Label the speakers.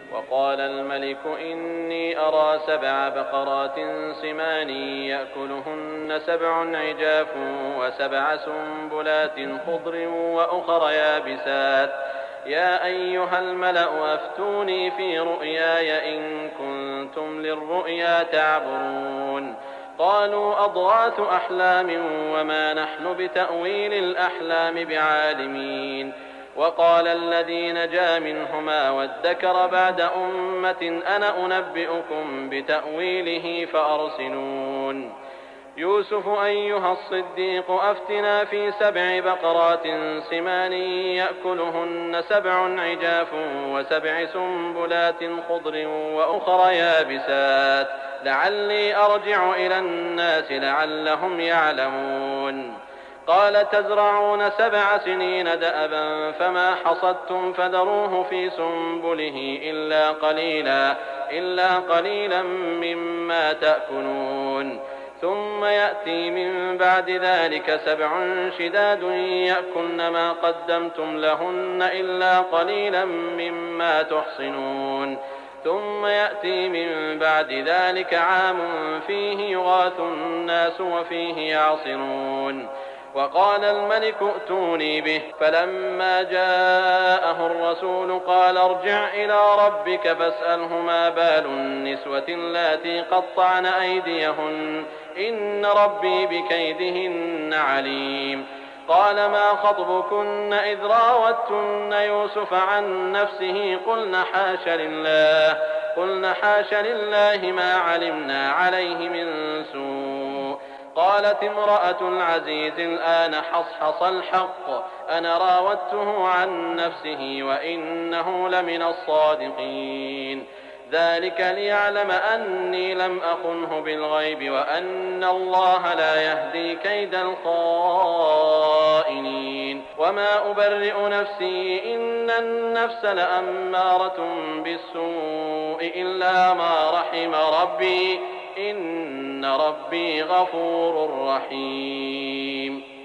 Speaker 1: وقال الملك إني أرى 7 بقرات سمان يأكلهن 7 عجاف و7 سنبلات خضر وأخر يابسات يا أيها الملأ أفتوني في رؤياي إن كنتم للرؤيا تعبرون قالوا أضغاث أحلام وما نحن بتأويل الأحلام بعالمين وقال الذي نجا منهما وادكر بعد أمة أنا أنبئكم بتأويله فأرسلون يوسف أيها الصديق أفتنا في 7 بقرات سمان يأكلهن 7 عجاف و7 سنبلات خضر وأخر يابسات لعلي أرجع إلى الناس لعلهم يعلمون قال تزرعون 7 سنين دأبا فما حصدتم فذروه في سنبله إلا قليلا مما تأكلون ثم يأتي من بعد ذلك 7 شداد يأكلن ما قدمتم لهن إلا قليلا مما تحصنون ثم يأتي من بعد ذلك عام فيه يغاث الناس وفيه يعصرون وقال الملك ائتوني به فلما جاءه الرسول قال ارجع إلى ربك فاسأله ما بال النسوة اللاتي قطعن أيديهن إن ربي بكيدهن عليم قال ما خطبكن إذ راوتن يوسف عن نفسه قلن حاش لله ما علمنا عليه من سوء قالت امرأة العزيز الآن حصحص الحق أنا راودته عن نفسه وإنه لمن الصادقين ذلك ليعلم أني لم أخنه بالغيب وأن الله لا يهدي كيد الخائنين وما أبرئ نفسي إن النفس لأمارة بالسوء إلا ما رحم ربي إن ربي غفور رحيم